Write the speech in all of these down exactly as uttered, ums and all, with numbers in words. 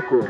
louco.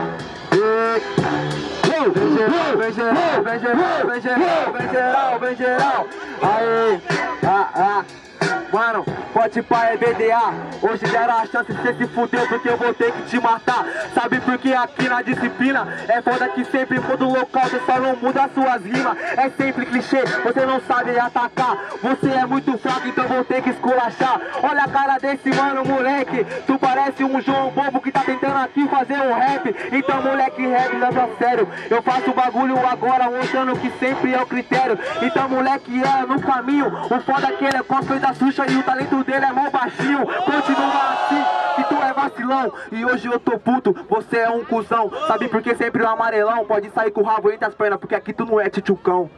Vem geral, vem geral, vem geral, vem geral, vem geral, vem geral. Aê, ah, ah. Mano, pode pá, é B D A. Hoje deram a chance de você se fuder, porque eu vou ter que te matar. Sabe por que aqui na disciplina é foda que sempre muda o local, você só não muda as suas rimas. É sempre clichê, você não sabe atacar. Você é muito fraco, então vou ter que esculachar. Olha a cara desse mano, moleque. Tu parece um João Bobo que tá tentando aqui fazer um rap. Então moleque, rap, leva a sério. Eu faço o bagulho agora, mostrando que sempre é o critério. Então moleque, é no caminho. O foda é que ele é cosplay da Xuxa e o talento dele é mó baixinho. Continua assim, que tu é vacilão. E hoje eu tô puto, você é um cuzão. Sabe por que sempre o amarelão pode sair com o rabo entre as pernas? Porque aqui tu não é tchutchucão.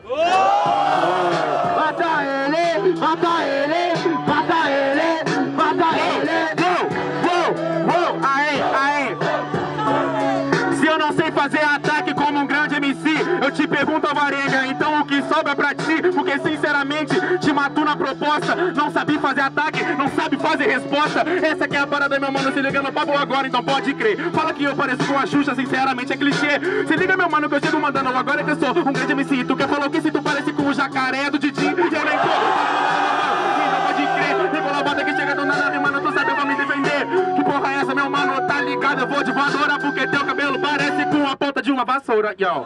Mata ele, mata ele, mata ele, mata ele. Uou, uou, uou, aê, aê. Se eu não sei fazer ataque como um grande M C, eu te pergunto, Alvarenga, então o que sobra pra ti? Porque sinceramente, te matou na proposta. Não sabe fazer ataque, não sabe fazer resposta. Essa aqui é a parada, meu mano, se liga no papo agora, então pode crer. Fala que eu pareço com a Xuxa, sinceramente é clichê. Se liga, meu mano, que eu chego mandando agora que eu sou um grande M C. Tu quer falar o que se tu parece com o jacaré do Didi? Eu nem tô. Não pode crer, Nicolau bota que chega do nada, mano, tu sabe, eu vou me defender. Que porra é essa, meu mano, tá ligado? Eu vou de voadora porque teu cabelo parece com a ponta de uma vassoura, yo.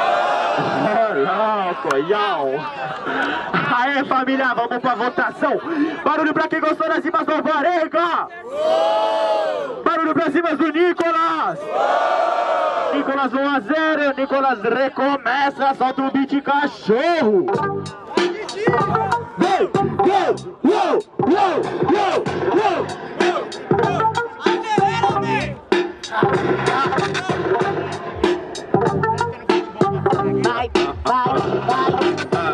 Louco, yo. Aê, família, vamos pra votação. Barulho pra quem gostou das rimas do Alvarenga. Barulho pra cima do Nicolas. Nicolas um a zero, Nicolas recomeça, solta o beat, cachorro. Go, go, go, go, go, go. Vai, vai, vai.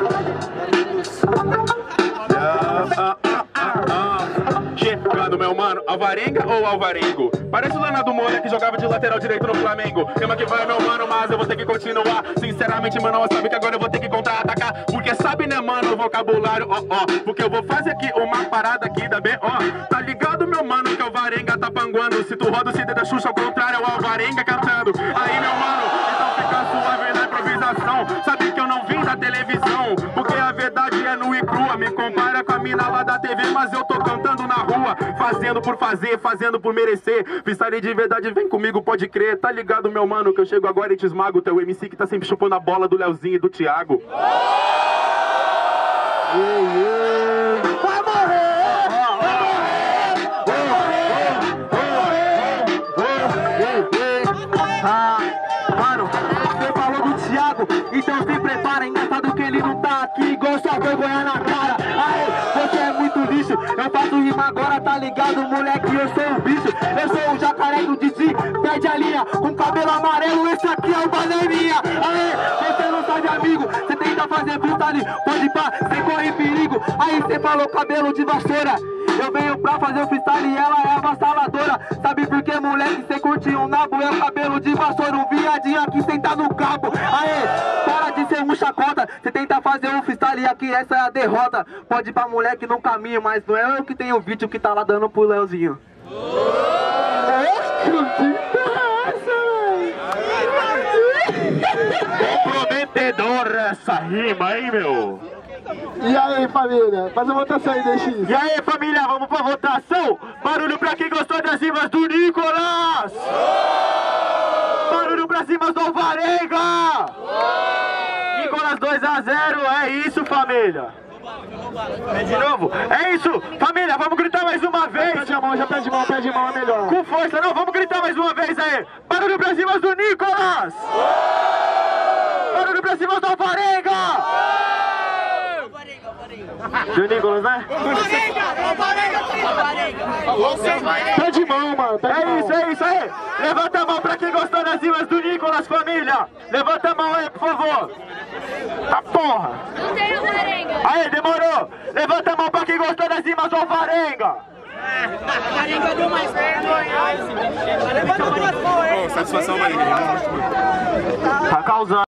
Chegando, meu mano, Alvarenga ou Alvarengo? Parece o Leonardo Moura que jogava de lateral direito no Flamengo. Tema que vai, meu mano, mas eu vou ter que continuar. Sinceramente, mano, sabe que agora eu vou ter que contra-atacar. Porque sabe, né, mano, o vocabulário, ó, ó. Porque eu vou fazer aqui uma parada aqui da B, ó. Tá ligado, meu mano, que o Alvarenga tá panguando. Se tu roda o C D da Xuxa, ao contrário, é o Alvarenga cantando. Aí, meu mano, então fica suave na improvisação. Sabe que eu não vim da televisão, porque a verdade é nua e crua. Me compara com a mina lá da T V, mas eu tô cantando na rua. Fazendo por fazer, fazendo por merecer. Freestyle de verdade, vem comigo, pode crer. Tá ligado, meu mano, que eu chego agora e te esmago. Teu M C que tá sempre chupando a bola do Leozinho e do Thiago. Vai morrer! Vai morrer! Ah, mano, você falou do Thiago, então se prepara. Engraçado que ele não tá aqui, igual sua vergonha na cara. Aê, você é muito lixo. Eu faço rima agora, tá ligado, moleque? Eu sou um bicho. Eu sou o jacaré do Didi. Perde a linha, com cabelo amarelo. Esse aqui é o bananinha. Aê, você não sabe, amigo. Você tenta fazer freestyle, pode pá, você corre perigo. Aí você falou cabelo de vassoura. Eu venho pra fazer o freestyle e ela é avassaladora. Sabe por que, moleque? Cê curte um nabo, é o cabelo de vassoura. Um viadinho aqui sentado no cabo. Aê, para de ser um chacota. Cê tenta fazer um freestyle e aqui essa é a derrota. Pode ir pra moleque no caminho, mas não é eu que tenho o vídeo que tá lá dando pro Leozinho. Comprometedora essa rima, hein, meu? E aí, família? Faz a votação aí, D X. E aí, família, vamos pra votação? Barulho pra quem gostou das rimas do Nicolas! Barulho pra cima do Alvarenga! Nicolas dois a zero, é isso, família! É de novo? É isso! Família, vamos gritar mais uma vez! Pede a mão, já pede mão, pede mão, é melhor. Com força, não, vamos gritar mais uma vez aí! Barulho pra cima do Nicolas! Barulho pra cima do Alvarenga! Do Nicolas, né? Pede mão, mano. Pede é mão. isso, é isso aí. Levanta a mão pra quem gostou das rimas do Nicolas, família. Levanta a mão aí, por favor. Tá porra. Não tem Alvarenga. Aí, demorou. Levanta a mão pra quem gostou das rimas do Alvarenga. Alvarenga deu mais vergonha. Levanta duas mãos, hein? Satisfação, Alvarenga. Tá causando.